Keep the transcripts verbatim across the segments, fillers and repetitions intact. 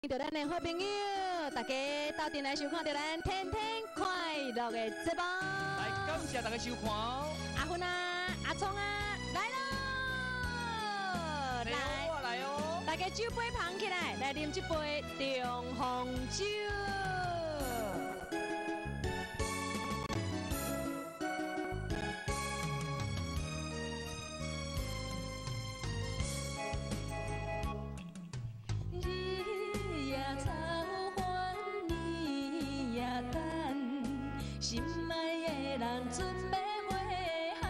着咱的好朋友，大家到店来收看着咱天天快乐的节目。 来，感谢大家收看哦。 阿芬啊，阿聪啊，来喽！ 来，我来哦。 大家酒杯捧起来，来啉一杯中红酒。心爱的人准备回航，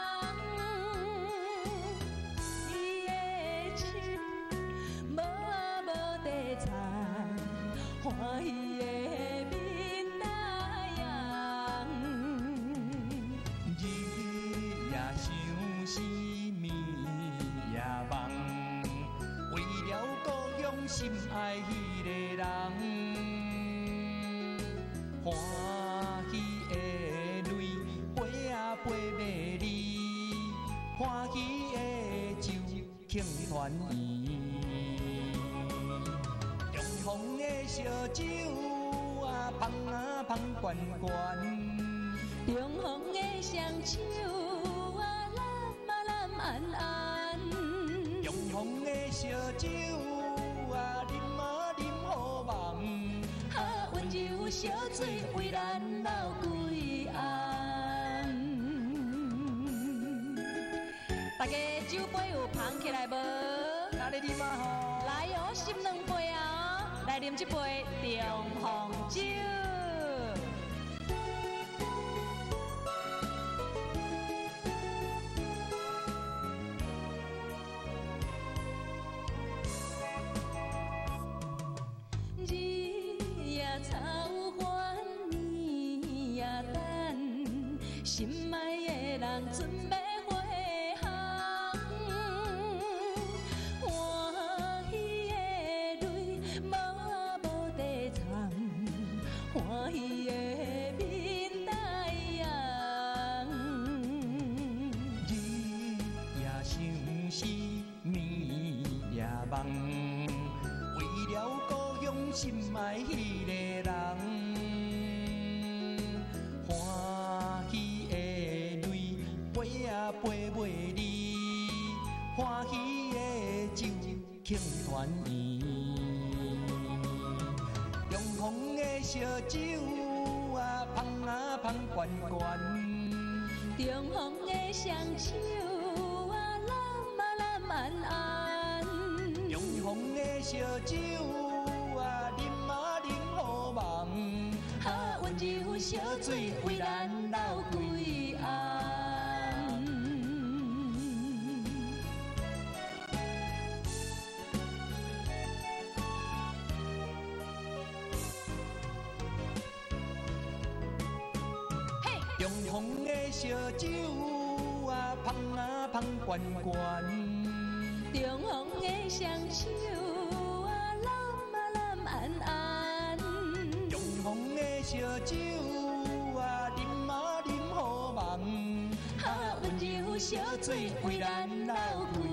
伊的情无无地藏，欢喜的面大洋。 日夜想思暝夜梦，为了故乡心爱迄个人。欢喜的泪飞啊飞袂离，欢喜的酒庆团圆，中风的烧酒啊香啊香悬悬， 中风的双手啊揽啊揽安安， 中风的烧酒啊啉啊啉好梦。 温柔小水为咱流几暗，大家酒杯有捧起来无？ 哪里啉啊吼？ 来哦，心两杯啊！来啉一杯中红酒。草原年夜等，心爱的人准备回航，欢喜的泪无无地藏，欢喜的面大洋。 日夜想思暝夜梦，为了故乡心爱迄个人，欢喜的泪飞啊飞袂离，欢喜的酒庆团圆，中风的烧酒啊香啊香悬悬， 中风的双手啊揽啊揽安安， 中风的烧酒啊啉啊啉好梦， 哈温柔小水为咱流几暗。 中风的烧酒啊香啊香悬悬， 中风的双手啊揽啊揽安安， 中风的烧酒啊啉啊啉好梦， 哈温柔小水为咱流几